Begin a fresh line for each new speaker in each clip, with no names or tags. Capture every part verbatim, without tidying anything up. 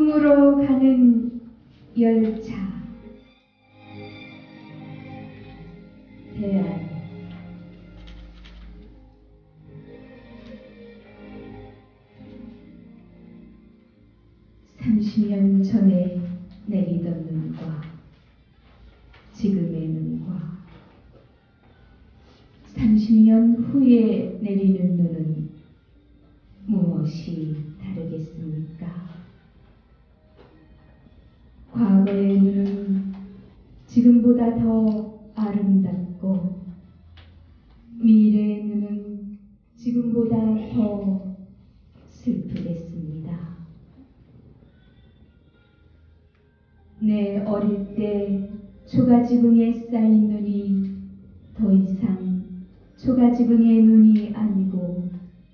꿈으로 가는 열차. 대안. 삼십 년 전에 내리던 눈과 지금의 눈과 삼십 년 후에 내리는 눈은 무엇이 다르겠습니까? 과거의 눈은 지금보다 더 아름답고 미래의 눈은 지금보다 더 슬프겠습니다. 내 어릴 때 초가지붕에 쌓인 눈이 더 이상 초가지붕의 눈이 아니고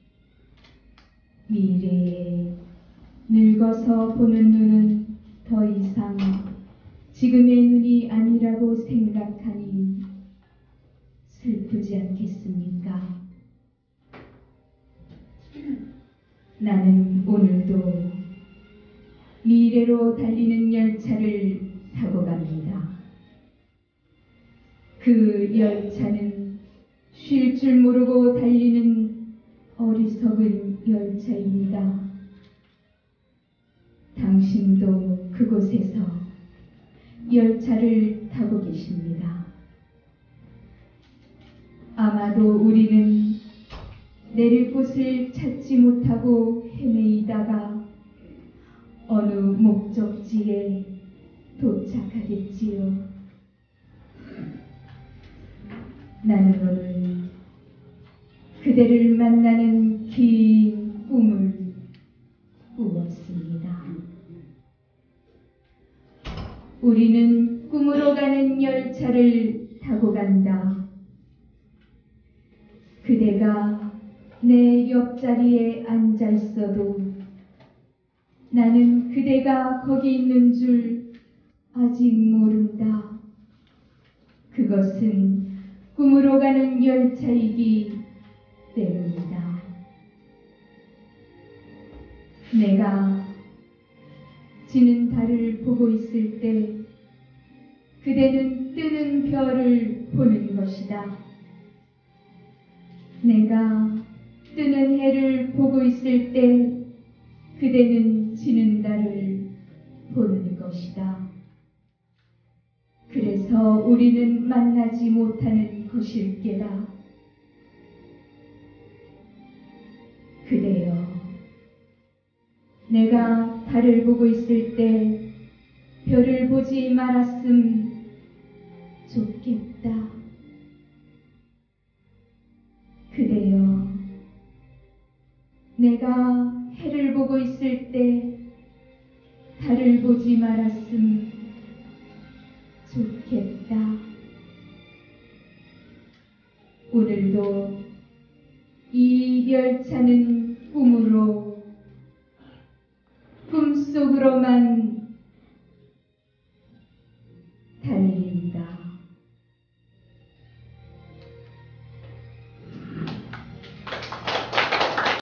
미래에 늙어서 보는 눈은 더 이상 지금의 눈이 아니라고 생각하니 슬프지 않겠습니까? 나는 오늘도 미래로 달리는 열차를 타고 갑니다. 그 열차는 쉴 줄 모르고 달리는 어리석은 열차입니다. 당신도 그곳에서 열차를 타고 계십니다. 아마도 우리는 내릴 곳을 찾지 못하고 헤매이다가 어느 목적지에 도착하겠지요. 나는 오늘 그대를 만나는 긴 꿈을 꾸었습니다. 우리는 꿈으로 가는 열차를 타고 간다. 그대가 내 옆자리에 앉아 있어도 나는 그대가 거기 있는 줄 아직 모른다. 그것은 꿈으로 가는 열차이기 때문이다. 내가 지는 달을 보고 있을 때 그대는 뜨는 별을 보는 것이다. 내가 뜨는 해를 보고 있을 때 그대는 지는 달을 보는 것이다. 그래서 우리는 만나지 못하는 것일 게다. 그대여, 내가 달을 보고 있을 때 별을 보지 말았음 좋겠다. 그대여, 내가 해를 보고 있을 때 달을 보지 말았음